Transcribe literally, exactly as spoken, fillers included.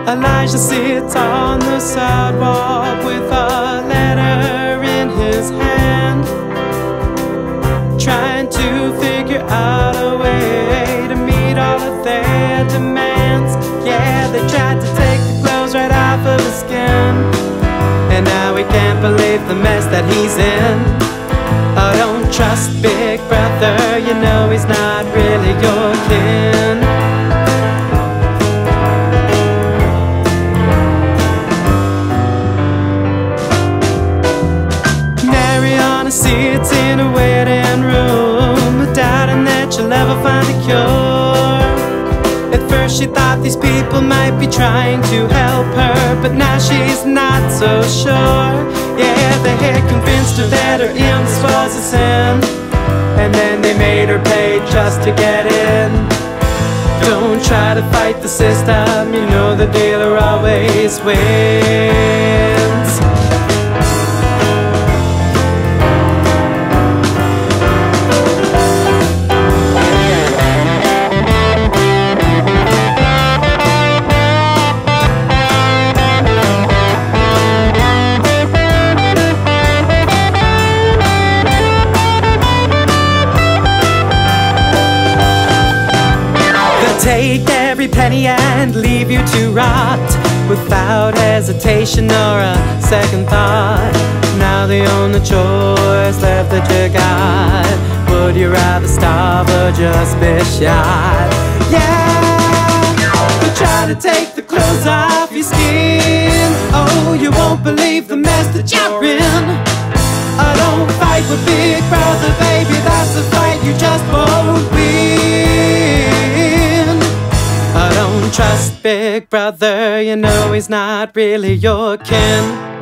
Elijah sits on the sidewalk with a letter in his hand, trying to figure out a way to meet all of their demands. Yeah, they tried to take the clothes right off of his skin, and now he can't believe the mess that he's in. Oh, don't trust Big Brother, you know he's not really your kin. Sits in a waiting room, doubting that she'll ever find a cure. At first she thought these people might be trying to help her, but now she's not so sure. Yeah, they had convinced her that her illness was a sin, and then they made her pay just to get in. Don't try to fight the system, you know the dealer always wins. Take every penny and leave you to rot without hesitation or a second thought. Now the only choice left that you got, would you rather starve or just be shot? Yeah, they try to take the clothes off your skin. Oh, you won't believe the mess that you're in. I don't fight with Big Brother, baby, that's a fight you just won't win. I don't trust Big Brother, you know he's not really your kin.